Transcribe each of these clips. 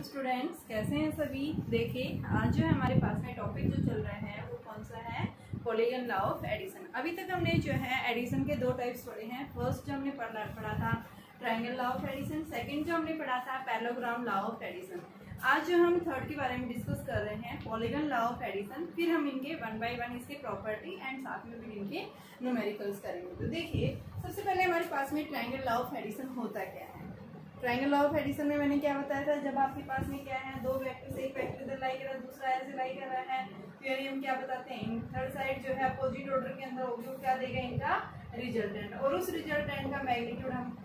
Students, कैसे हैं सभी। देखिए आज जो है हमारे पास में टॉपिक जो चल रहा है वो कौन सा है, पॉलीगन लॉ ऑफ एडिशन। अभी तक हमने जो है एडिशन के दो टाइप्स पढ़े हैं। फर्स्ट जो हमने पढ़ा था triangle law of addition, second जो हमने पढ़ा था पैरेललोग्राम लॉ ऑफ एडिशन। आज जो हम थर्ड के बारे में डिस्कस कर रहे हैं पॉलीगन लॉ ऑफ एडिशन। फिर हम इनके वन बाय वन इसके प्रॉपर्टी एंड साथ में भी इनके न्यूमेरिकल्स करेंगे। तो देखिए सबसे पहले हमारे पास में ट्रायंगल लॉ ऑफ एडिशन होता क्या है। ट्रायंगल लॉ ऑफ एडिशन में मैंने क्या बताया था, जब आपके पास में क्या है दो वेक्टर से एक वेक्टर इधर लाई कर रहा है, दूसरा ऐसे लाई कर रहा है, फिर हम क्या बताते हैं थर्ड साइड जो है अपोजिट ऑर्डर के अंदर होगी, वो क्या देगा इनका रिजल्टेंट। और उस रिजल्टेंट का मैग्नीट्यूड हम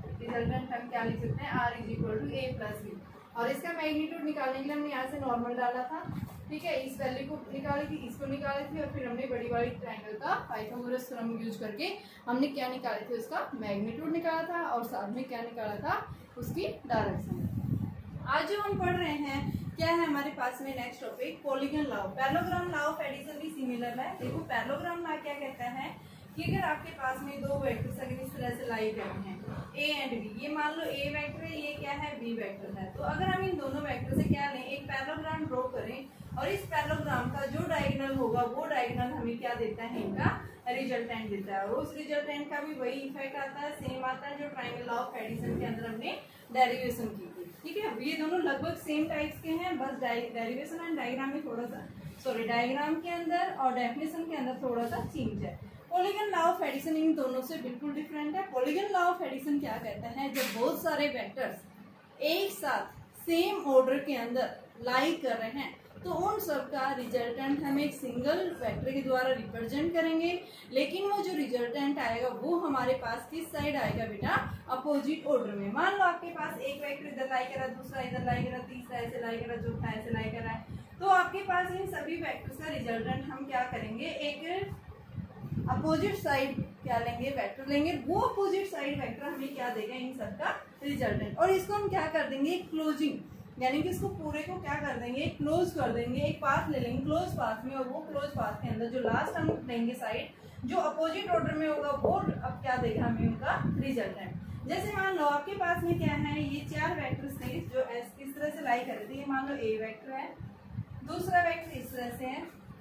क्या लिख सकते हैं, r = a + b। और इसका मैग्नीट्यूड निकालने के लिए हमने यहाँ से नॉर्मल डाला था, ठीक है। इस वैल्यू को निकाली थी, इसको निकाली थी, और फिर हमने बड़ी वाली ट्रायंगल का पाइथागोरस थ्योरम यूज करके हमने क्या निकाले थे, उसका मैग्नीट्यूड निकाला था और साथ में क्या निकाला था, उसकी डायरेक्शन। आज जो हम पढ़ रहे हैं क्या है हमारे पास में next topic polygon law. Parallelogram law of addition भी सिमिलर है। देखो पैरेललोग्राम लॉ क्या कहता है कि अगर आपके पास में दो वेक्टर्स अगर इस तरह से लाई गए हैं a एंड b, ये मान लो a वेक्टर है, ये क्या है b वेक्टर है, तो अगर हम इन दोनों वेक्टर से क्या लें, एक पैरेललोग्राम ड्रॉ करें और इस पैरेललोग्राम का जो डायगोनल होगा वो डायगोनल हमें क्या देता है, इनका रिजल्टेंट देता है। और उस रिजल्टेंट का भी वही इफेक्ट आता है, सेम आता है जो ट्रायंगल लॉ ऑफ एडिशन के अंदर हमने डेरिवेशन की थी, ठीक है। ये दोनों लगभग सेम टाइप्स के हैं, बस डेरिवेशन एंड डायग्राम में थोड़ा सा डायग्राम के अंदर और डेफिनेशन के अंदर थोड़ा सा चेंज है। पॉलीगन लॉ ऑफ एडिशन इन दोनों से बिल्कुल डिफरेंट है। पॉलीगन लॉ ऑफ एडिशन क्या कहता है, जब बहुत सारे वेक्टर्स एक साथ सेम ऑर्डर के अंदर लाई कर रहे हैं तो उन सब का रिजल्टेंट हम एक सिंगल वेक्टर के द्वारा रिप्रेजेंट करेंगे, लेकिन वो जो रिजल्टेंट आएगा वो हमारे पास किस साइड आएगा बेटा, अपोजिट ऑर्डर में। मान लो आपके पास एक वेक्टर इधर लाई कर रहा है, दूसरा इधर लाई कर रहा है, तीसरा ऐसे लाई कर रहा है, चौथा ऐसे लाई कर रहा है, तो आपके पास इन सभी वेक्टर्स का रिजल्टेंट हम क्या करेंगे, एक अपोजिट साइड क्या लेंगे, वेक्टर लेंगे, वो अपोजिट साइड वेक्टर हमें क्या देगा, इन सब का रिजल्टेंट। और इसको हम क्या कर देंगे, क्लोजिंग, यानी कि इसको पूरे को क्या कर देंगे, क्लोज कर देंगे। एक पाथ ले लेंगे क्लोज पाथ में, और वो क्लोज पाथ के अंदर जो लास्ट हम लेंगे साइड जो अपोजिट ऑर्डर में होगा वो अब क्या देगा हमें, उनका रिजल्टेंट। जैसे मान लो आपके पास में क्या है, ये चार वेक्टर्स थे जो इस तरह से लाई कर रहे थे। ये मान लो ए वेक्टर है, दूसरा वेक्टर इस तरह से है,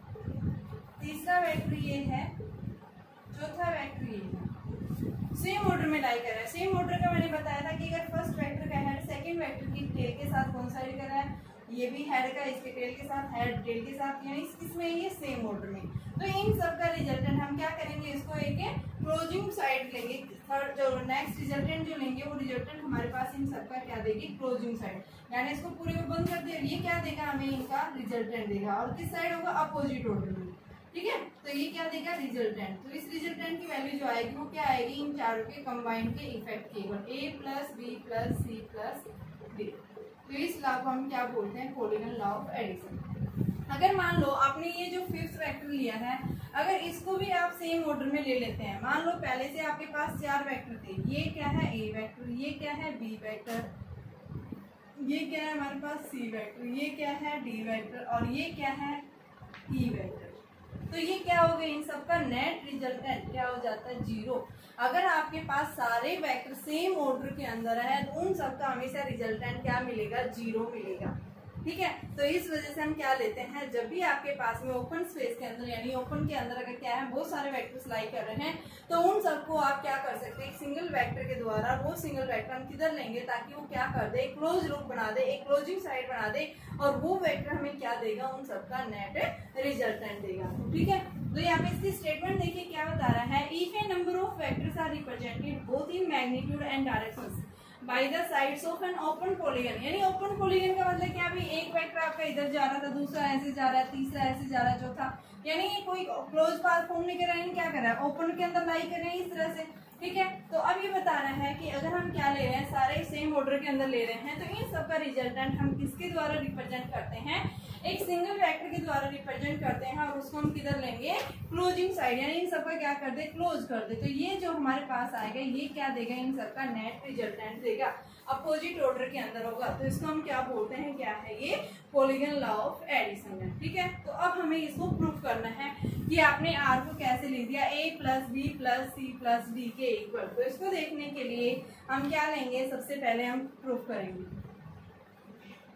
तीसरा वेक्टर ये है, चौथा वेक्टर ये है। सेम ऑर्डर में लाई कर रहा है। सेम ऑर्डर का मैंने बताया था कि अगर फर्स्ट वेक्टर का हेड सेकंड वेक्टर की टेल के साथ कोइंसाइड कर रहा है, ये भी हेड का इसके टेल के साथ, हेड टेल के साथ, यानी इसमें ये सेम ऑर्डर में। तो इन सब का रिजल्टेंट हम क्या करेंगे, इसको एक क्लोजिंग साइड लेंगे। थर्ड जो नेक्स्ट रिजल्टेंट जो लेंगे वो रिजल्टेंट हमारे पास इन सब का क्या देगी, क्लोजिंग साइड, यानी इसको पूरे को बंद कर दे। ये क्या देगा हमें, इनका रिजल्टेंट देगा, और किस साइड होगा, अपोजिट ऑर्डर में, ठीक है। तो ये क्या देगा, रिजल्टेंट। तो इस रिजल्टेंट की वैल्यू जो आएगी वो क्या आएगी, इन चारों के कंबाइन के इफेक्ट केवल a + b + c + d। तो इस लॉ को हम क्या बोलते हैं, पॉलीगन लॉ ऑफ एडिशन। अगर मान लो आपने ये जो फिफ्थ वेक्टर लिया है, अगर इसको भी आप सेम ऑर्डर में ले लेते हैं, मान लो पहले से आपके पास चार वेक्टर थे, ये क्या है a वेक्टर, ये क्या है b वेक्टर, ये क्या है हमारे पास c वेक्टर, ये क्या है d वेक्टर, और ये क्या है e वेक्टर। तो ये क्या हो गया, इन सबका नेट रिजल्टेंट क्या हो जाता है, 0। अगर आपके पास सारे वेक्टर सेम ऑर्डर के अंदर है तो उन सबका हमेशा रिजल्टेंट क्या मिलेगा, 0 मिलेगा, ठीक है। तो इस वजह से हम क्या लेते हैं, जब भी आपके पास में ओपन स्पेस के अंदर यानी ओपन के अंदर अगर क्या है बहुत सारे वेक्टर्स लाई कर रहे हैं तो उन सबको आप क्या कर सकते हैं, एक सिंगल वेक्टर के द्वारा वो सिंगल वेक्टर हम किधर लेंगे ताकि वो क्या कर दे, एक क्लोज लूप बना दे, एक क्लोजिंग साइड बना दे, और वो वेक्टर हमें क्या देगा, उन सबका नेट रिजल्टेंट देगा, ठीक है। तो यहाँ पे इसकी स्टेटमेंट देखिए क्या बता रहा है, if a number of vectors are represented both in magnitude and directions by the sides of an open polygon. यानी ओपन पॉलीगन का मतलब क्या, भी एक वेक्टर आपका इधर जा रहा था, दूसरा ऐसे जा रहा है, तीसरा ऐसे जा रहा है, चौथा, यानी कोई क्लोज पाथ फॉर्म नहीं कर रहा है, क्या कर रहा है, ओपन के अंदर लाई कर रहे हैं इस तरह से, ठीक है। तो अब ये बता रहा है कि अगर हम क्या ले रहे हैं, सारे सेम ऑर्डर के अंदर ले रहे हैं, तो इन सब का रिजल्टेंट हम किसके द्वारा रिप्रेजेंट करते हैं, एक सिंगल वेक्टर के द्वारा रिप्रेजेंट करते हैं, और उसको हम किधर लेंगे, क्लोजिंग साइड, यानी इन सबका क्या कर दे, क्लोज कर दे। तो ये जो हमारे पास आएगा ये क्या देगा, इन सबका नेट रिजल्टेंट देगा, अपोजिट ऑर्डर के अंदर होगा। तो इसको हम क्या बोलते हैं, क्या है ये, पॉलीगन लॉ ऑफ एडिशन है, ठीक है। तो अब हमें इसको प्रूफ करना है कि आपने r को कैसे लिख दिया, a + b + c + d के इक्वल। तो इसको देखने के लिए हम क्या लेंगे, सबसे पहले हम प्रूफ करेंगे।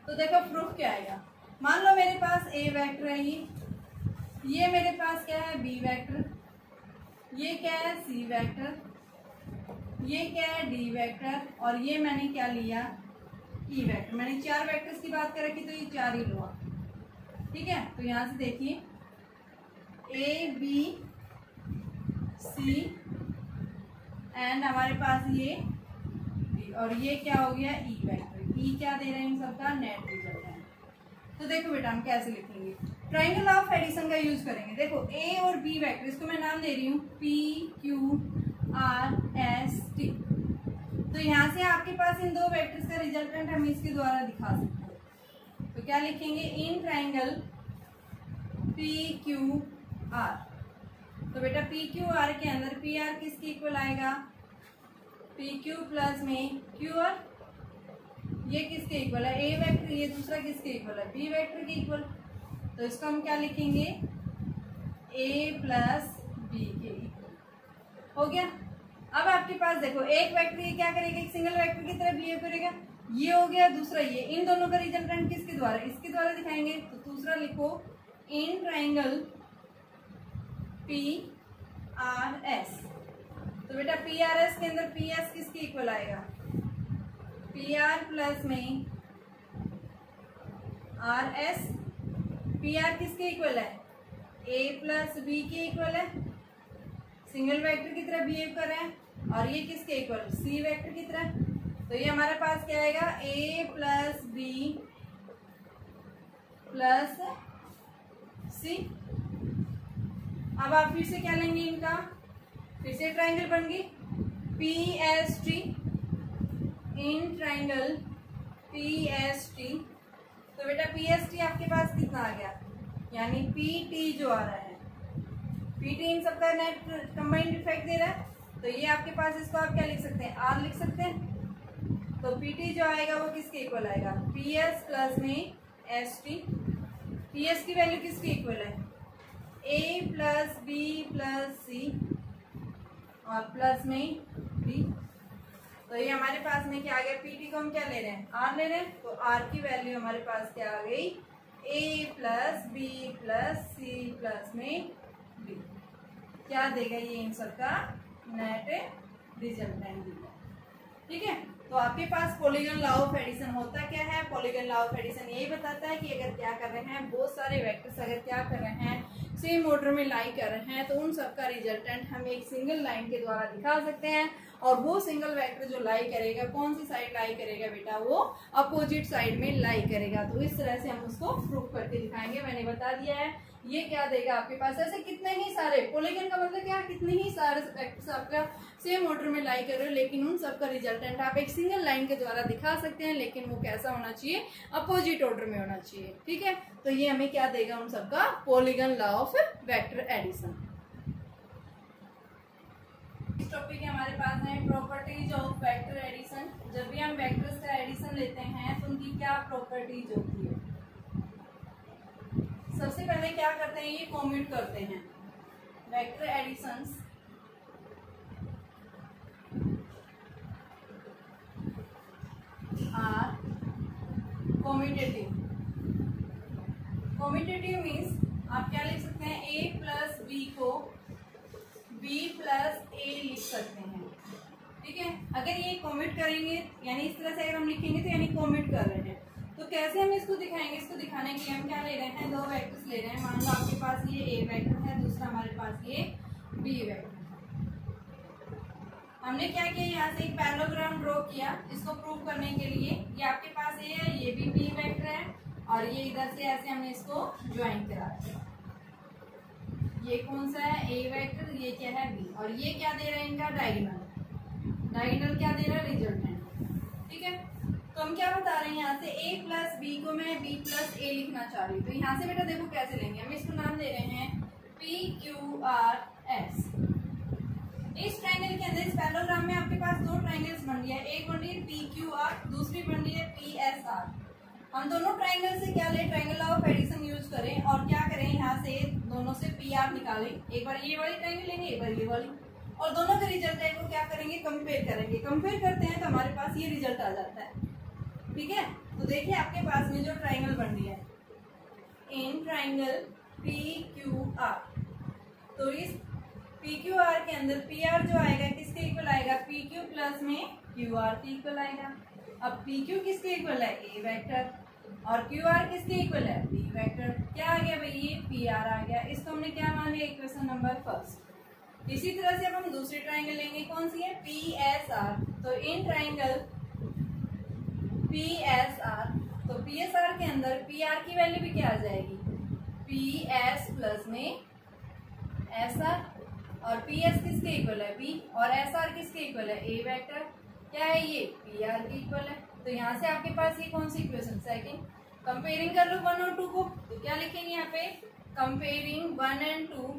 तो देखो प्रूफ क्या आएगा। मान लो मेरे पास ए वेक्टर है, ये मेरे पास क्या है बी वेक्टर, ये क्या है सी वेक्टर, ये क्या है डी वेक्टर, और ये मैंने क्या लिया ई वेक्टर। मैंने 4 वेक्टर्स की बात कर रखी तो ये 4 ही लो। ठीक है, तो यहां से देखिए ए बी सी एंड हमारे पास ये बी, और ये क्या हो गया ई वेक्टर। ई क्या दे रहे हैं इन सबका नेट रिजल्ट है। तो देखो बेटा हम कैसे लिखेंगे, ट्रायंगल ऑफ एडिशन का यूज करेंगे। देखो ए और बी वेक्टर, इसको मैं नाम दे रही हूँ P Q R S T. तो यहाँ से आपके पास इन 2 वेक्टर्स का रिजल्टेंट हम इसके द्वारा दिखा सकते हैं। तो क्या लिखेंगे, in triangle P Q R. तो बेटा पी क्यू आर के अंदर पी आर किसके इक्वल आएगा, पी क्यू प्लस में क्यू आर, ये किसके इक्वल है ए वेक्टर, ये दूसरा किसके इक्वल है बी वेक्टर के इक्वल। तो इसको हम क्या लिखेंगे ए प्लस बी के इक्वल। हो गया। अब आपके पास देखो एक वेक्टर ये क्या करेगा, एक सिंगल वेक्टर की तरह बिहेव करेगा, ये हो गया। दूसरा ये, इन दोनों का रिजल्टेंट किसके द्वारा, इसके द्वारा दिखाएंगे। तो दूसरा लिखो in triangle P R S. तो बेटा पी आर एस के अंदर पी एस किसके इक्वल आएगा, पी आर प्लस में आर एस। पी आर किसके इक्वल है, ए प्लस बी के इक्वल है, सिंगल वेक्टर की तरह बिहेव कर रहे हैं। और ये किसके इक्वल, सी वेक्टर की तरह। तो ये हमारे पास क्या आएगा, A plus B plus C. अब आप फिर से क्या लेंगे इनका, फिर से ट्रायंगल बन गई P S T, in triangle P S T. तो बेटा पी एस टी आपके पास कितना आ गया, यानी पी टी जो आ रहा है, पी टी इन सबका नेट कंबाइंड इफेक्ट दे रहा है। तो ये आपके पास, इसको आप क्या लिख सकते हैं, आर लिख सकते हैं। तो पी टी जो आएगा वो किसके इक्वल आएगा, पी एस प्लस में एस टी। पी एस की वैल्यू किसके इक्वल है, A plus B plus C और प्लस में बी। तो ये हमारे पास में क्या आ गया, पी टी को हम क्या ले रहे हैं, आर ले रहे हैं। तो आर की वैल्यू हमारे पास क्या आ गई, A plus B plus C plus में बी। क्या देगा ये इन सबका नेट रिजल्टेंट देगा। ठीक है, तो आपके पास पॉलीगन लॉ ऑफ एडिशन होता क्या है, पॉलीगन लॉ ऑफ एडिशन यही बताता है कि अगर क्या कर रहे हैं, बहुत सारे वेक्टर्स अगर क्या कर रहे हैं सेम ऑर्डर में लाई कर रहे हैं, तो उन सबका रिजल्टेंट हम एक सिंगल लाइन के द्वारा दिखा सकते हैं। और वो सिंगल वेक्टर जो लाई करेगा, कौन सी साइड लाई करेगा बेटा, वो अपोजिट साइड में लाई करेगा। तो इस तरह से हम उसको प्रूफ करके दिखाएंगे। मैंने बता दिया है ये क्या देगा आपके पास, ऐसे कितने ही सारे पॉलीगन का मतलब क्या, कितने ही सारे वेक्टर्स आपका सेम ऑर्डर में लाई कर रहे हो, लेकिन उन सबका रिजल्टेंट आप एक सिंगल लाइन के द्वारा दिखा सकते हैं। लेकिन वो कैसा होना चाहिए, अपोजिट ऑर्डर में होना चाहिए। ठीक है, तो ये हमें क्या देगा, उन सबका polygon law of vector addition. इस टॉपिक हमारे पास है प्रॉपर्टीज ऑफ वेक्टर एडिशन। जब भी हम वेक्टर्स का एडिशन लेते हैं तो उनकी क्या प्रॉपर्टीज होती है। सबसे पहले क्या करते हैं, ये कॉम्यूट करते हैं। Vector additions are commutative. Commutative means आप क्या लिख सकते हैं, ए प्लस बी को बी प्लस ए लिख सकते हैं। ठीक है, अगर ये कॉम्यूट करेंगे, यानी इस तरह से अगर हम लिखेंगे तो यानी कॉम्यूट कर रहे हैं। तो कैसे हम इसको दिखाएंगे, इसको दिखाने के लिए हम क्या ले रहे हैं, 2 वेक्टर्स ले रहे हैं। मान लो आपके पास ये ए वेक्टर है, दूसरा हमारे पास ये बी वेक्टर है। हमने क्या किया, यहाँ से एक पैरेललोग्राम ड्रॉ किया इसको प्रूव करने के लिए। ये आपके पास ए है, ये भी बी वेक्टर है, और ये इधर से ऐसे हमने इसको ज्वाइन करा दिया। ये कौन सा है, ए वेक्टर, ये क्या है बी, और ये क्या दे रहा है इनका डायगोनल। डायगोनल क्या दे रहा है, रिजल्टेंट। ठीक है, तो हम क्या बता रहे हैं, यहाँ से ए प्लस बी को मैं बी प्लस ए लिखना चाह रही हूँ। तो यहाँ से बेटा देखो कैसे लेंगे, हम इसको नाम दे रहे हैं पी क्यू आर एस। इस ट्रायंगल के अंदर, इस पैरेललोग्राम में आपके पास 2 ट्रायंगल्स बन गया है। एक बन रही है पी क्यू आर, दूसरी बन रही है पी एस आर। हम दोनों ट्रायंगल से क्या ले, triangle law of addition use करें और क्या करें, यहाँ से दोनों से पी आर निकालें। एक बार ये वाली ट्रायंगल लेंगे, एक बार ये वाली, और दोनों के रिजल्टेंट को क्या करेंगे, कंपेयर करेंगे। कंपेयर करते हैं तो हमारे पास ये रिजल्ट आ जाता है। ठीक है, तो देखिए आपके पास में जो ट्राइंगल बन रही है, इन ट्राइंगल PQR, तो इस PQR के अंदर PR जो आएगा किसके इक्वल आएगा, PQ प्लस में QR के इक्वल आएगा। अब PQ किसके इक्वल है, A वेक्टर, और QR किसके इक्वल है, B वेक्टर। क्या आ गया भाई, ये PR आ गया। इसको हमने क्या मान लिया, इक्वेशन नंबर फर्स्ट। इसी तरह से अब हम दूसरी ट्राइंगल लेंगे, कौन सी है, PSR। तो इन ट्राइंगल PSR, तो PSR के अंदर PR की वैल्यू भी क्या आ जाएगी, PS प्लस में SR, और PS किसके इक्वल है, B, और SR किसके इक्वल है, A वेक्टर। क्या है ये, PR के इक्वल है। तो यहाँ से आपके पास ये कौन सी इक्वेशन, सेकंड। कंपेयरिंग कर लो 1 और 2 को, तो क्या लिखेंगे यहाँ पे, comparing 1 and 2,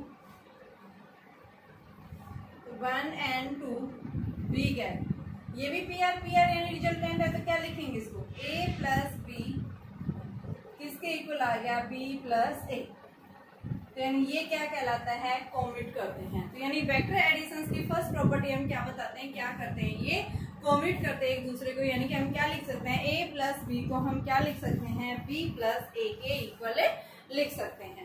1 and 2 B gap, ये भी PR यानी रिजल्टेंट है, तो क्या लिखेंगे इसको, A प्लस B किसके इक्वल आ गया, B प्लस A। तो यानी ये क्या कहलाता है, कॉमिट करते हैं। तो यानी वेक्टर एडिशंस की फर्स्ट प्रॉपर्टी हम क्या बताते हैं, क्या करते हैं, ये कॉमिट करते हैं एक दूसरे को। यानी कि हम क्या लिख सकते हैं, A प्लस B को हम क्या लिख सकते हैं, B प्लस A के इक्वल लिख सकते हैं।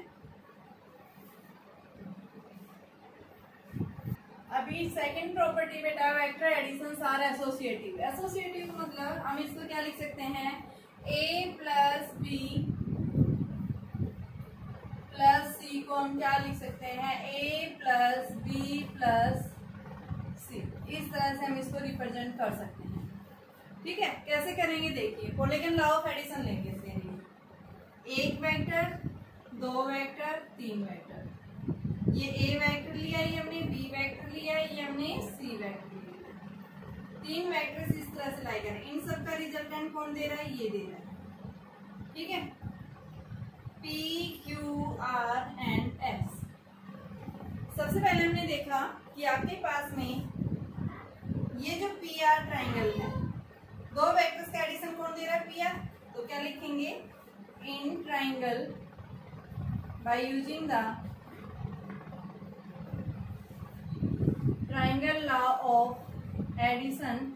अभी सेकंड प्रॉपर्टी बेटा, vector additions are associative. Associative मतलब हम इसको क्या लिख सकते हैं, A plus B plus C को हम क्या लिख सकते हैं, A plus B plus C। इस तरह से हम इसको रिप्रेजेंट कर सकते हैं। ठीक है, कैसे करेंगे देखिए, पॉलीगन लॉ ऑफ एडिशन लेंगे इसके लिए। एक वेक्टर, दो वेक्टर, तीन वेक्टर। ये A वेक्टर लिया, ये हमने B वेक्टर लिया, ये हमने C वेक्टर लिया। तीन वेक्टर्स इस तरह से लाई करें, इन सब का रिजल्टेंट कौन दे रहा है, ये दे रहा है। ठीक है, P, Q, R and S। सबसे पहले हमने देखा कि आपके पास में ये जो PR ट्राइंगल है, दो वेक्टर्स का एडिशन कौन दे रहा है, PR। तो क्या लिखेंगे, in triangle by using the triangle law of addition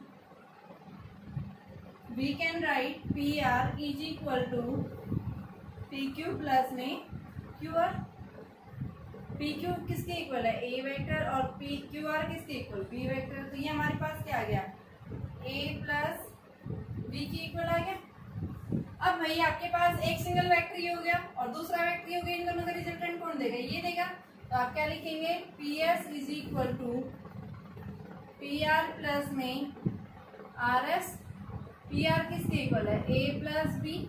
we can write PR is equal to PQ plus में QR। PQ किसके इक्वल है, A वेक्टर, और QR किसके इक्वल, B वेक्टर। तो ये हमारे पास क्या आ गया, A प्लस B के इक्वल आ गया। अब भाई आपके पास एक सिंगल वेक्टर ये हो गया और दूसरा वेक्टर ये हो गया, इन दोनों का रिजल्टेंट कौन देगा, ये देगा। तो आप क्या लिखेंगे, PS is equal to PR plus में RS। PR किसके इक्वल है, A plus B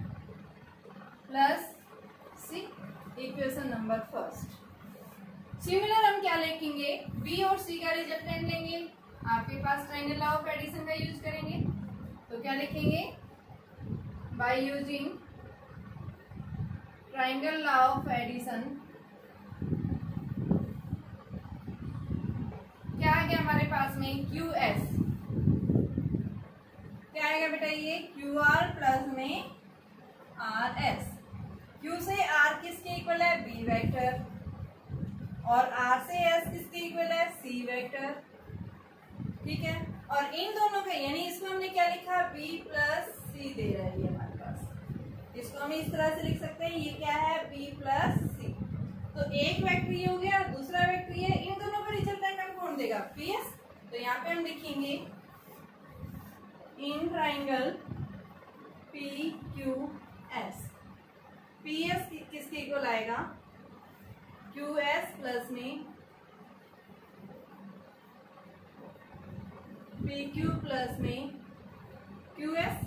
plus C, equation number first. Similar हम क्या लिखेंगे, B और C का रिजल्टेंट लेंगे, आपके पास ट्राइंगल लॉ ऑफ एडिशन का यूज करेंगे। तो क्या लिखेंगे, by using triangle law of addition, क्या आ गया हमारे पास में, QS। क्या आएगा बेटा, ये QR प्लस में RS। Q से R किसके इक्वल है, B वेक्टर, और R से S किसके इक्वल है, C वेक्टर। ठीक है, और इन दोनों का यानी इसको हमने क्या लिखा, B प्लस C दे रहा है ये हमारे पास। इसको हम इस तरह से लिख सकते हैं, ये क्या है, B प्लस C। तो एक वेक्टर ये हो गया, दूसरा वेक्टर ये, इन दोनों का रिजल्टेंट हम कौन देगा, PS। तो यहाँ पे हम लिखेंगे इन ट्राइंगल PQS। PS किसके इक्वल आएगा, QS प्लस में PQ प्लस में QS।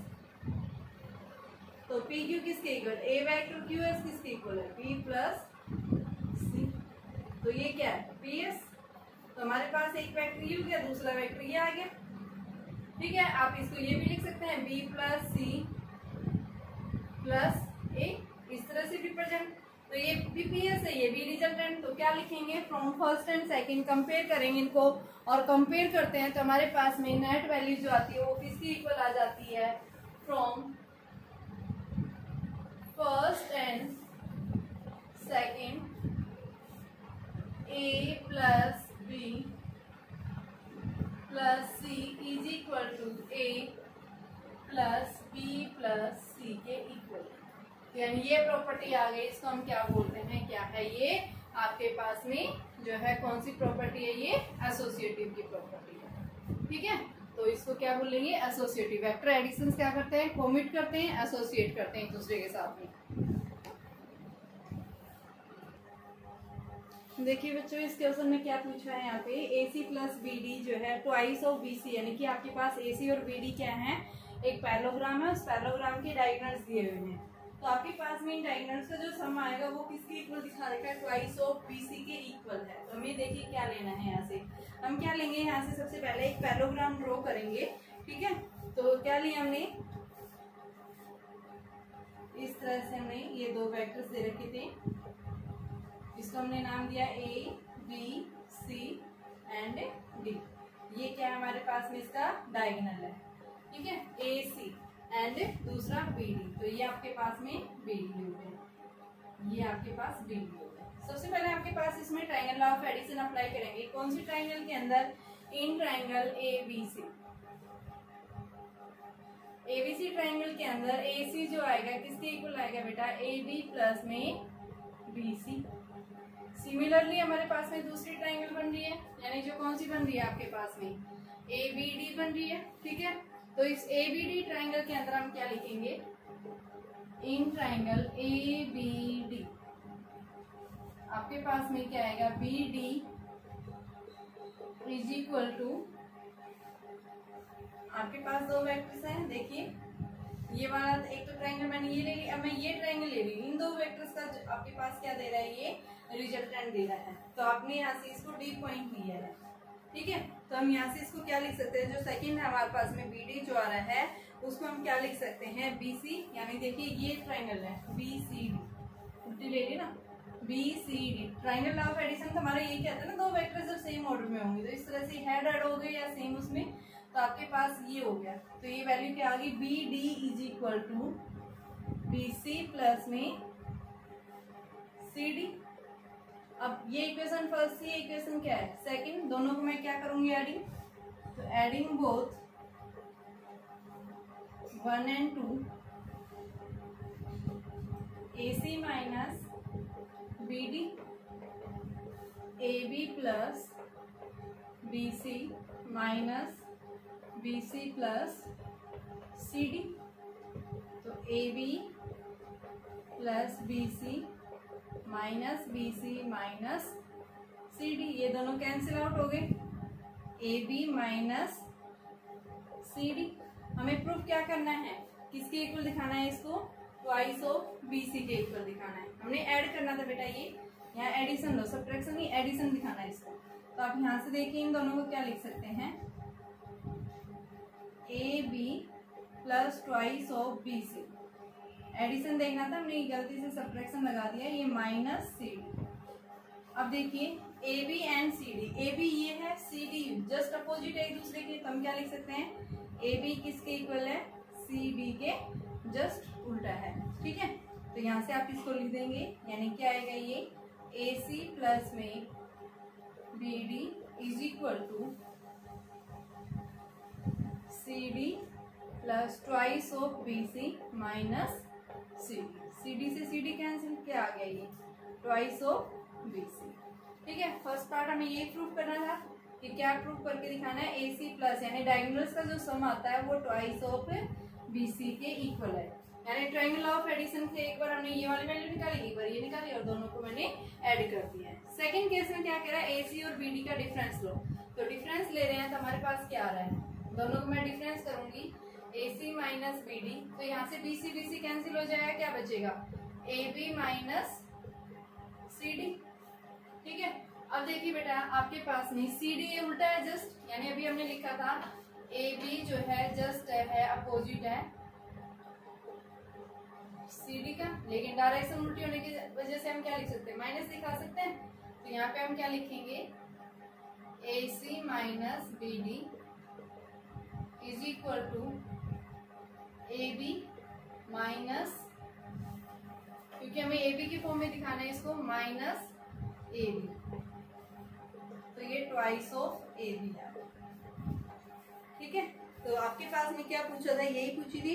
तो PQ किसके इक्वल, A वेक्टर, QS किसके इक्वल है, P प्लस C। तो ये क्या है, PS। तो हमारे पास एक वेक्टर ये हो गया, दूसरा वेक्टर ये आ गया। ठीक है, आप इसको ये भी लिख सकते हैं, B plus C plus A, इस तरह से रिप्रेजेंट। तो ये भी PS है, ये भी रिजल्टेंट। तो क्या लिखेंगे, from first and second compare करेंगे इनको, और कंपेयर करते हैं तो हमारे पास में नेट वैल्यू जो आती है वो किसकी इक्वल आ जाती है, from first and second A plus B plus C is equal to A plus B B plus C के इक्वल है। यानी ये प्रॉपर्टी आ गई, इसको हम क्या बोलते हैं, क्या है ये आपके पास में जो है कौन सी प्रॉपर्टी है, ये एसोसिएटिव की प्रॉपर्टी है। ठीक है, तो इसको क्या बोलेंगे, एसोसिएटिव। वेक्टर एडिशन क्या करते हैं, कोमिट करते हैं, एसोसिएट करते हैं एक दूसरे के साथ में। देखिए बच्चों, इस क्वेश्चन में क्या पूछा है यहाँ पे, AC प्लस BD जो है ट्वाइस ऑफ BC, यानी कि आपके पास AC और BD क्या है, एक पैरेललोग्राम है, उस पैरेललोग्राम के डायगोनल्स दिए हुए हैं। तो आपके पास में इन डायगोनल्स का जो सम आएगा वो किसके इक्वल दिखा रखा है, ट्वाइस ऑफ BC के इक्वल है। तो हमें देखिए क्या लेना है, यहाँ से हम क्या लेंगे, यहाँ से सबसे पहले एक पैरेललोग्राम ड्रॉ करेंगे। ठीक है, तो क्या लिया हमने, इस तरह से हमने ये दो वेक्टर्स दे रखे थे, इसको हमने नाम दिया A, B, C and D। ये क्या है हमारे पास में, इसका डायगोनल है। ठीक है, AC एंड दूसरा BD, तो ये आपके पास में BD हो गया, ये आपके पास BD हो गया। सबसे पहले आपके पास इसमें triangle law of addition apply करेंगे। कौन सी ट्रायंगल के अंदर, in triangle ABC। ABC triangle के अंदर AC जो आएगा किसके इक्वल आएगा बेटा, AB प्लस में BC। सिमिलरली हमारे पास में दूसरी ट्रायंगल बन रही है, यानी जो कौन सी बन रही है आपके पास में, ABD बन रही है। ठीक है, तो इस ABD ट्रायंगल के अंदर हम क्या लिखेंगे, इन ट्रायंगल ABD आपके पास में क्या आएगा, BD इज इक्वल टू, आपके पास दो वेक्टर्स हैं। देखिए ये वाला एक तो ट्रायंगल मैंने ये ले ली, अब मैं ये ट्रायंगल ले ली, इन दो वेक्टर्स का आपके पास क्या दे रहा है, ये रिजल्टेंट दे रहा है। तो आपने यहाँ से इसको D पॉइंट लिया है। ठीक है, तो हम यहाँ से इसको क्या लिख सकते हैं, जो सेकंड है हमारे पास में BD जो आ रहा है उसको हम क्या लिख सकते हैं, BC। यानी देखिए ये ट्रायंगल है BCD, उल्टी ले ली ना, BCD। Triangle law of addition का हमारा ये कहता है ना, दो वेक्टर जब सेम ऑर्डर में होंगे तो इस तरह से हेड हेड हो गए या सेम उसमें, तो आपके पास ये हो गया। तो ये वैल्यू क्या आ गई, BD is equal to BC plus में CD। अब ये इक्वेशन फर्स्ट थी, इक्वेशन क्या है सेकंड, दोनों को मैं क्या करूंगी, एडिंग। तो adding both 1 and 2, AC minus BD, AB plus BC minus BC plus CD। तो AB plus BC minus BC minus CD, ये दोनों कैंसिल आउट हो गए, AB माइनस CD। हमें प्रूफ क्या करना है, किसके इक्वल दिखाना है इसको, ट्वाइस ऑफ BC के इक्वल दिखाना है। हमने ऐड करना था बेटा, ये यहाँ एडिशन लो, सब्ट्रैक्शन नहीं एडिशन दिखाना है इसको। तो आप यहाँ से देखिए इन दोनों को क्या लिख सकते हैं, AB plus twice of BC। Addition देखना था, हमने गलती से सब्ट्रैक्शन लगा दिया, ये माइनस CD। अब देखिए AB एंड CD, AB ये है, CD जस्ट अपोजिट है एक दूसरे के, तो हम क्या लिख सकते हैं, AB किसके इक्वल है, CD के जस्ट उल्टा है। ठीक है, तो यहाँ से आप इसको लिख देंगे, यानी क्या आएगा, ये AC प्लस में BD is equal to CD plus twice of BC minus CD से CD कैंसिल, क्या आ गया, ये ट्वाइस ऑफ BC। ठीक है, फर्स्ट पार्ट हमें ये प्रूफ करना था कि क्या प्रूफ करके दिखाना है, AC प्लस यानी डायगोनल्स का जो सम आता है वो ट्वाइस ऑफ BC के इक्वल है। यानी ट्रायंगल लॉ ऑफ एडिशन से एक बार हमने ये वाली वैल्यू निकाली, एक बार ये निकाली और दोनों को मैंने ऐड कर दिया है। सेकंड केस में क्या कह रहा है, AC और BD का डिफरेंस लो। तो डिफरेंस ले रहे हैं तो हमारे पास क्या आ रहा है, दोनों को मैं डिफरेंस करूंगी, AC माइनस BD, तो यहाँ से BC कैंसिल हो जाएगा, क्या बचेगा, AB माइनस CD। ठीक है, अब देखिए बेटा आपके पास में CD उल्टा है जस्ट, यानी अभी हमने लिखा था AB जो है जस्ट है अपोजिट है CD का, लेकिन डायरेक्शन उल्टी होने की वजह से हम क्या लिख सकते हैं, माइनस दिखा सकते हैं। तो यहाँ पे हम क्या लिखेंगे, AC minus BD is equal to AB minus, क्योंकि हमें AB की फॉर्म में दिखाना है इसको, माइनस AB, तो ये ट्वाइस ऑफ AB है। ठीक है, तो आपके पास में क्या पूछा था, यही पूछी थी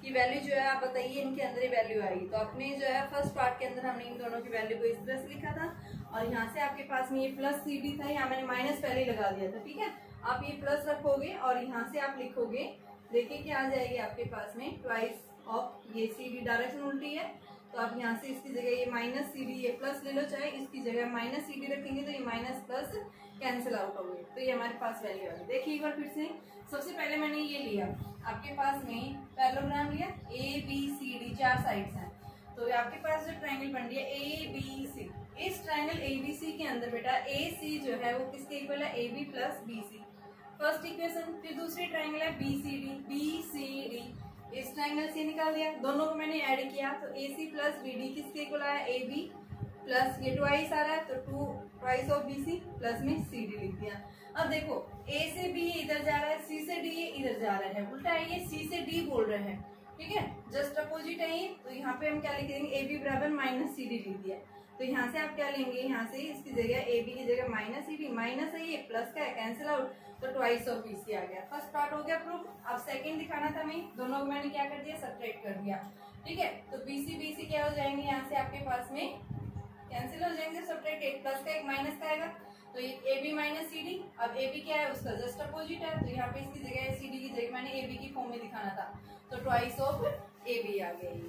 की वैल्यू जो है आप बताइए इनके अंदर ही वैल्यू आएगी। तो अपने जो है फर्स्ट पार्ट के अंदर हमने इन दोनों की वैल्यू को इस तरह से लिखा था और यहाँ से आपके पास में ये प्लस सी डी था, यहाँ मैंने माइनस पहले ही लगा दिया था। ठीक है, आप ये प्लस रखोगे और यहाँ से आप लिखोगे, देखिए क्या आ जाएगी आपके पास में ट्वाइस ऑफ ये सी डी, डायरेक्शन उल्टी है तो आप यहाँ से इसकी जगह ये माइनस सी डी ये प्लस ले लो, चाहे इसकी जगह माइनस सी डी रखेंगे तो ये माइनस प्लस कैंसिल आउट हो गए, तो ये हमारे पास वैल्यू आ गई। देखिए एक बार फिर से, सबसे पहले मैंने ये लिया, आपके पास में पैरेललोग्राम लिया, A B C D 4 sides हैं, तो आपके पास जो ट्रायंगल बन रही है ए बी सी, इस ट्रायंगल ए बी सी के अंदर बेटा ए सी जो है वो किसके इक्वल है, A B plus B C, first equation. फिर दूसरी ट्रायंगल है बी सी डी, इस ट्रायंगल से निकाल दिया, दोनों को मैंने ऐड किया तो A C plus B D किसके इक्वल आया, ए बी प्लस ये ट्वाइस आ रहा है तो 2 twice of B C plus में सी डी लिख दिया। अब देखो ए से बी इधर जा रहा है, सी से डी इधर जा रहा है, उल्टा है, ये सी से डी बोल रहे हैं। ठीक है, जस्ट अपोजिट है ये, तो यहाँ पे हम क्या लिख देंगे, ए बी बराबर माइनस सी डी लिख दिया। तो यहाँ से आप क्या लेंगे, यहाँ से इसकी जगह ए बी की जगह माइनस सी डी, माइनस है ये प्लस का है कैंसिल आउट, तो ट्वाइस ऑफ बी सी आ गया। फर्स्ट पार्ट हो गया प्रूफ। अब सेकंड दिखाना था मैं, दोनों को मैंने क्या कर दिया, सब्ट्रैक्ट कर दिया। ठीक है, तो बी सी क्या हो जाएंगे, यहाँ से आपके पास में कैंसिल हो जाएंगे, सब्ट्रैक्ट, एक प्लस का एक माइनस का आएगा, तो ये A B minus C D. अब ए बी क्या है, उसका जस्ट अपोजिट है, तो यहाँ पे इसकी जगह सी डी की जगह मैंने ए बी की फॉर्म में दिखाना था, तो ट्वाइस ऑफ ए बी आ गई।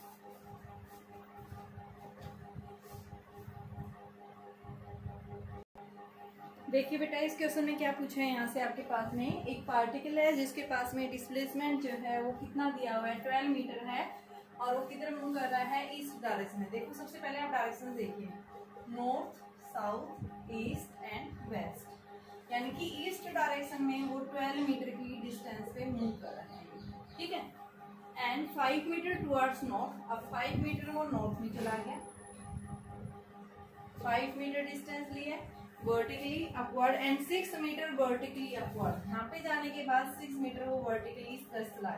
देखिए बेटा इस क्वेश्चन में क्या पूछा है, यहाँ से आपके पास में एक पार्टिकल है जिसके पास में डिस्प्लेसमेंट जो है वो कितना दिया हुआ है, 12 मीटर है और वो किधर मूव कर रहा है, ईस्ट डायरेक्शन में। देखो सबसे पहले आप डायरेक्शन देखिए, north south east and west, यानी कि ईस्ट डायरेक्शन में वो 12 मीटर की डिस्टेंस पे मूव कर रहा है। ठीक है, एंड 5 मीटर टुवर्ड्स नॉर्थ, अब 5 मीटर वो नॉर्थ में चला गया, 5 मीटर डिस्टेंस लिया vertically upward and 6 metre vertically upward, यहाँ पे जाने के बाद 6 मीटर वो वर्टिकली इस तरह चला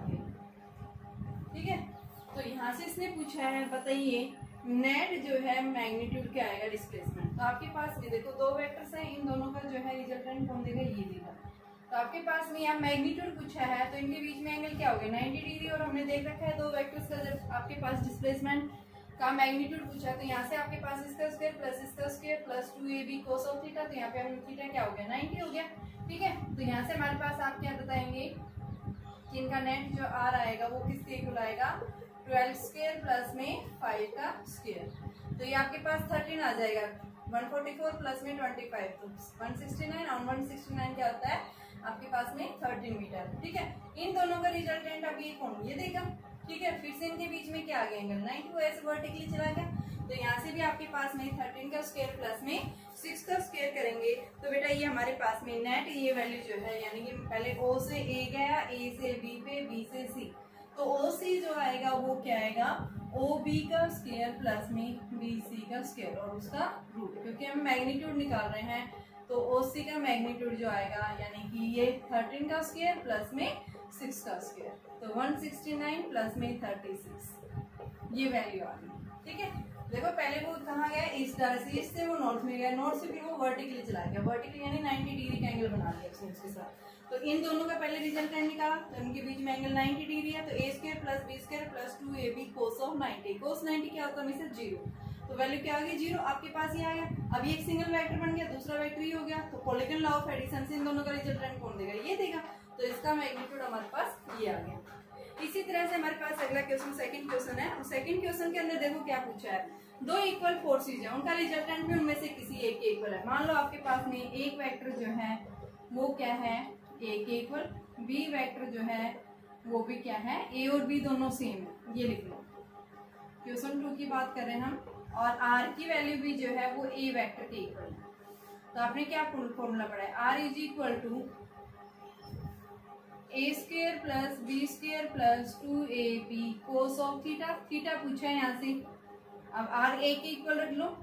गया। ठीक है, तो यहाँ से इसने पूछा है बताइए नेट जो है मैग्नीट्यूड क्या आएगा डिस्प्लेसमेंट। तो आपके पास ये देखो दो वेक्टर्स हैं, इन दोनों का जो है रिजल्टेंट कौन देगा, ये देगा। तो आपके पास में यहाँ मैग्नीट्यूड पूछा है तो इनके बीच में एंगल क्या हो गया, 90 डिग्री, और हमने देख रखा है दो वेक्टर्स का जब आपके पास डिस्प्लेसमेंट का मैग्नीट्यूड पूछा है तो यहाँ से आपके पास इसका स्क्वायर प्लस इसका square plus 2ab cos of theta, तो यहाँ पे हम थीटा क्या हो गया 90 हो गया। ठीक है, तो यहाँ से हमारे पास आप क्या बताएंगे कि इनका नेट जो आर आएगा वो किसके इक्वल आएगा, 12 स्क्वायर प्लस में 5 का स्क्वायर, तो ये आपके पास 13 आ जाएगा, 144 प्लस में 25 तो 169 और 169 क्या होता है आपके पास में 13 मीटर। ठीक है, इन दोनों का रिजल्टेंट अब ये कौन ये देगा। ठीक है, फिर से इनके बीच में क्या आ गया एंगल 90, वो ऐसे वर्टिकली चला गया, तो यहाँ से भी आपके पास में 13 का स्क्वायर प्लस में 6 का स्क्वायर करेंगे तो बेटा ये हमारे पास में नेट ये वैल्यू जो है, यानी कि पहले O से A गया, A से B पे, B से C, तो OC जो आएगा वो क्या आएगा OB का स्क्वायर प्लस में BC का स्क्वायर और उसका रूट, क्योंकि हम मैग्नीट्यूड निकाल रहे हैं तो OC का मैग्नीट्यूड जो आएगा यानी कि ये 13 का स्क्वायर प्लस में 6 का स्क्वायर, तो 169 प्लस में 36, ये वैल्यू आ गई। ठीक है, देखो पहले वो कहाँ गया ईस्ट डायरेक्शन, ईस्ट से वो नॉर्थ में गया, नॉर्थ से फिर वो वर्टिकली चला गया, वर्टिकली यानी 90 डिग्री का एंगल बना लिया उसने उसके साथ। तो इन दोनों का पहले रिजल्टेंट निकाला तो इनके बीच में एंगल 90 डिग्री है, तो a square plus b square plus 2ab cos of 90, cos 90 क्या होता है हमेशा 0, तो वैल्यू क्या आ गई 0, आपके पास ये आ गया। अब ये एक सिंगल वेक्टर बन गया, दूसरा वेक्टर ही हो गया, तो पॉलीगॉन लॉ ऑफ एडिशन से इन दोनों का रिजल्टेंट कौन देगा, ये देगा, तो इसका मैग्नीट्यूड हमारे पास ये आ गया। इसी तरह से हमारे पास अगला क्वेश्चन सेकंड क्वेश्चन है, और सेकंड क्वेश्चन के अंदर देखो क्या पूछा है, दो इक्वल फोर्सेज है, उनका रिजल्टेंट भी उनमें से किसी एक के इक्वल है। मान लो आपके पास में एक वेक्टर जो है वो क्या है ए के इक्वल, बी वेक्टर जो है वो भी क्या है ए और बी दोनों सेम है, ये लिख लो। क्वेश्चन 2 की बात कर रहे हैं हम, और आर की वैल्यू भी जो है वो ए वेक्टर के इक्वल है, तो आपने क्या फॉर्मूला पढ़ा है, R is equal to A square plus B square plus 2ab cos of theta, theta पूछा है यहाँ से, अब आर ए के इक्वल रख लो,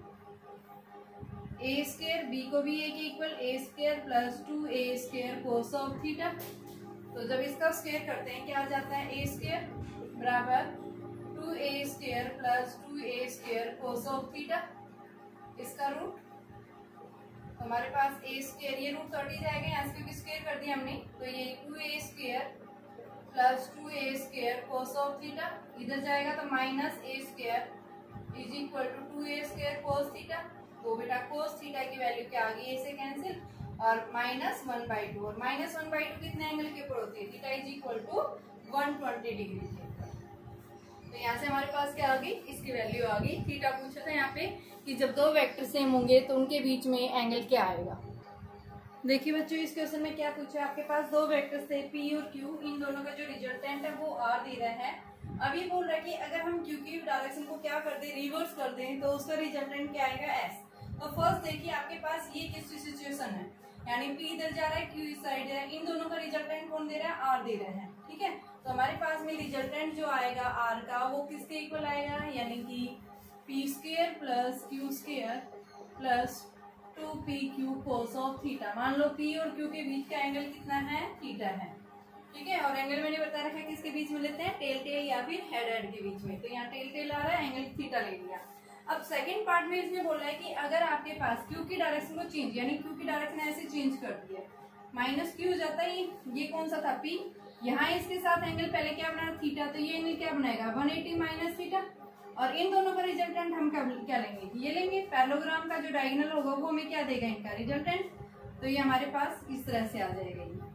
ए स्क्वायर बी को भी ए के equal, A square plus 2a square cos of theta, तो जब इसका स्क्वायर करते हैं क्या आ जाता है ए स्क्वायर बराबर 2a square plus 2a square cos of theta, इसका रूट, तो हमारे पास ए स्क्वायर ये रूट 30 जाएगा, यहाँ से क्योंकि स्क्वायर कर दिया हमने, तो ये 2a square plus 2a² cos of theta, इधर जाएगा तो minus a² is equal to 2a² cos theta. तो बेटा cos थीटा की वैल्यू क्या आ गई, ऐसे कैंसिल, और -1/2, और -1/2 कितने एंगल के ऊपर होती है, theta is equal to 120 degree के ऊपर। तो यहाँ से हमारे पास क्या आ गई, इसकी वैल्यू आ गई। थीटा पूछा था यहाँ पे कि जब दो वेक्टर सेम होंगे तो उनके बीच में एंगल क्या आएगा। देखिए बच्चों, इस क्वेश्चन में क्या पूछा है, आपके पास दो वेक्टर्स थे P और Q, इन दोनों का जो रिजल्टेंट है वो R दे रहा है। अब ये बोल रहा है कि अगर हम Q की डायरेक्शन को क्या कर दें, रिवर्स कर दें, तो उसका रिजल्टेंट क्या आएगा, S। तो फर्स्ट देखिए आपके पास ये किसकी सिचुएशन है, यानी P इधर जा रहा है, Q इस साइड है, इन दोनों का रिजल्टेंट कौन दे रहा है, R दे रहा है, ठीक है। तो हमारे पास में रिजल्टेंट जो आएगा R का, वो किसके इक्वल आएगा, यानी कि P² plus Q² plus 2pq cos of theta. मान लो P और Q के बीच का एंगल कितना है, थीटा है, ठीक है। और एंगल मैंने बता रखा है किसके बीच में लेते हैं, टेल टेल या फिर हेड हेड के बीच में। तो यहाँ टेल टेल आ रहा है, एंगल थीटा ले लिया। अब सेकंड पार्ट में इसमें बोला है कि अगर आपके पास Q की डायरेक्शन को चेंज, यानी Q की डायरेक्शन ऐसे चेंज कर दी है, माइनस Q जाता है, ये कौन सा था P, यहाँ इसके साथ एंगल पहले क्या बना, थीटा, तो ये एंगल क्या बनाएगा 180 माइनस थीटा। और इन दोनों का रिजल्टेंट हम क्या लेंगे, ये लेंगे। पैरेललोग्राम का जो डायगोनल होगा वो हमें क्या देगा, इनका रिजल्टेंट। तो ये हमारे पास इस तरह से आ जाएगा ये,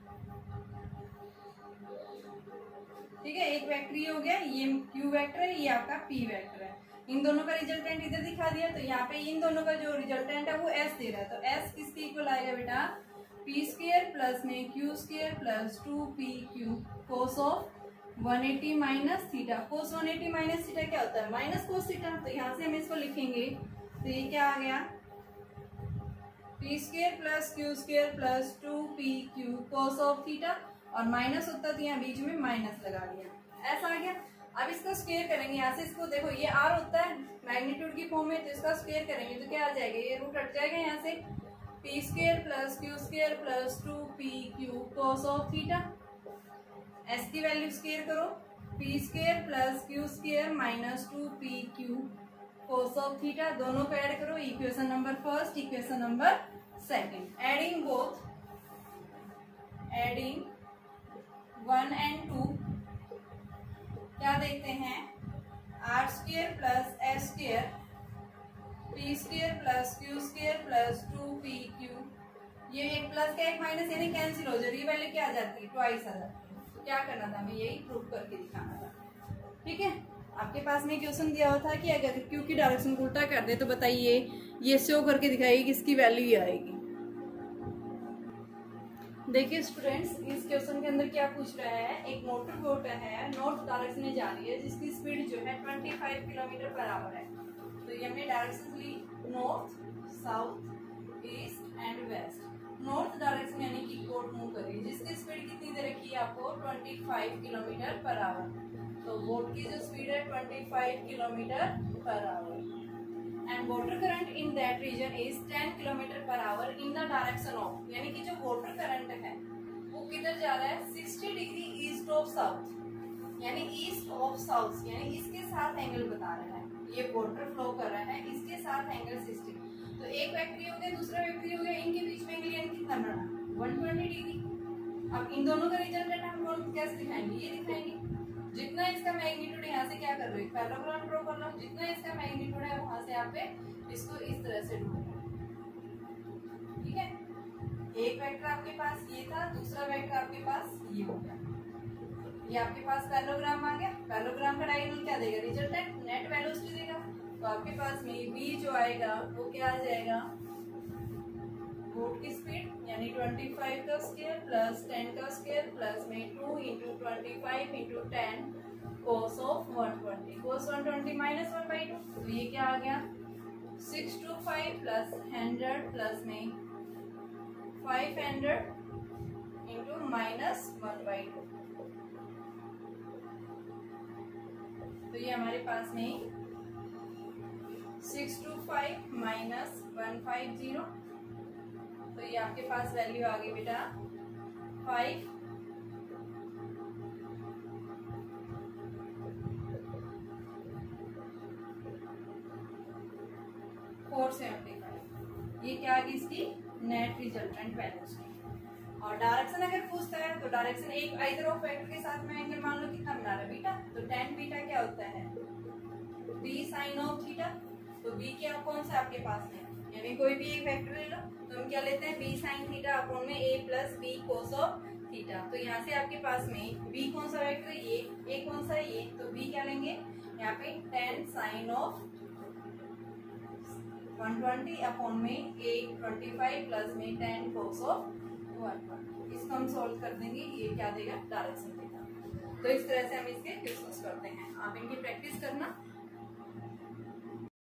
ठीक है। एक वेक्टर ये हो गया, ये Q वेक्टर है, ये आपका P वेक्टर है। इन दोनों का रिजल्टेंट इधर दिखा दिया, तो यहाँ पे इन दोनों का जो रिजल्टेंट है वो S दे रहा है। तो S किसके इक्वल आएगा बेटा, P² प्लस में Q² plus 2pq cos of 180 minus theta. Cos 180 minus theta क्या होता है, माइनस कोस थीटा। तो यहाँ से हम इसको लिखेंगे, तो ये क्या आ गया, P² plus Q² plus 2pq cos of theta, और माइनस होता तो यहाँ बीच में माइनस लगा दिया, ऐसा आ गया। अब इसको स्क्वायर करेंगे, यहाँ से इसको देखो, ये R होता है मैग्नीट्यूड की फॉर्म में, तो इसका स्क्वायर करेंगे तो क्या आ जाएगा, ये रूट हट जाएगा यहाँ से, P² plus Q² plus 2pq cos of theta. S की वैल्यू स्क्वायर करो, P² plus Q² minus 2pq cos of theta, दोनों को ऐड करो, equation number first, equation number second, adding both, adding 1 and 2, क्या देखते हैं, R² plus S² P² plus Q² plus 2pq, ये एक प्लस का एक माइनस यानी कैंसिल हो जाती है, वैल्यू क्या आ जाती है, ट्वाइस आ जाती है। क्या करना था, हमें यही प्रूव करके दिखाना था, ठीक है। आपके पास में क्वेश्चन दिया हुआ था कि अगर Q की डायरेक्शन को उल्टा कर दे तो बताइए, ये शो करके दिखाइए किसकी वैल्यू ये आएगी। देखिए स्टूडेंट्स, इस क्वेश्चन के अंदर क्या पूछ रहा है, एक मोटर बोट है, नॉर्थ डायरेक्शन में जा रही है, जिसकी स्पीड जो है 25 किलोमीटर पर आवर है। तो ये हमने डायरेक्शन ली, north, south, east and west. North direction यानी कि बोट मूव कर रही है, जिसकी स्पीड कितनी दे रखी है आपको, 25 किलोमीटर पर आवर। तो बोट की जो स्पीड है 25 kilometre per hour, and water current in that region is 10 kilometre per hour in the direction of, यानी कि जो वाटर करंट है वो किधर जा रहा है, 60 डिग्री ईस्ट ऑफ साउथ, यानी ईस्ट ऑफ साउथ, यानी इसके साथ एंगल बता रहा है, ये वाटर फ्लो कर रहा है, इसके साथ एंगल 60। तो एक वेक्टर हो गया, दूसरा वेक्टर हो गया, इनके बीच में एंगल यानी कितना बना, 120 डिग्री। अब इन दोनों का रिजल्टेंट हम लोग कैसे दिखाएंगे, ये दिखाएंगे, जितना इसका मैग्नीट्यूड यहाँ से क्या कर रहे हो, पैरेललोग्राम ड्रॉ कर लो, जितना इसका मैग्नीट्यूड है वहां से आप इसको इस तरह से ड्रॉ करो, ठीक है। एक वेक्टर आपके पास ये था, दूसरा वेक्टर आपके पास ये हो गया, ये आपके पास पैरेललोग्राम आ गया। पैरेललोग्राम का डायगोनल क्या देगा, रिजल्टेंट, नेट वेलोसिटी देगा। तो आपके पास में v जो आएगा वो क्या आ जाएगा, बोट की स्पीड यानी 25 का स्क्वायर प्लस 10 का स्क्वायर प्लस में 2 into 25 into 10 cos of 120, cos 120 minus 1/2, तो ये क्या आ गया 625 प्लस 100 प्लस में 500 इंटू माइनस 1/2। तो ये हमारे पास में 625 माइनस 150, तो ये आपके पास वैल्यू आ गई बेटा 5 475। ये क्या आ गई इसकी नेट रिजल्टेंट वेलोसिटी। और डायरेक्शन अगर पूछता है तो डायरेक्शन एक आइदर ऑफ वेक्टर के साथ में एंगल मान लो कितना बना रहा है बीटा, तो tan बीटा क्या होता है b sin ऑफ थीटा। तो b क्या कौन सा आपके पास में, यानी कोई भी एक वेक्टर ले लो तो हम क्या लेते हैं b sin थीटा अपॉन में a plus b cos of theta. तो यहाँ से आपके पास में b कौन सा वेक्टर है ये, a कौन सा है ये, तो b क्या लेंगे यहाँ पे tan sin ऑफ 120 अपॉन में a 25 प्लस में tan cos ऑफ 120। इसको हम सॉल्व कर देंगे, ये क्या देगा डायरेक्शन देगा। तो इस तरह से हम इसके क्वेश्चंस करते हैं, आप इनकी प्रैक्टिस करना।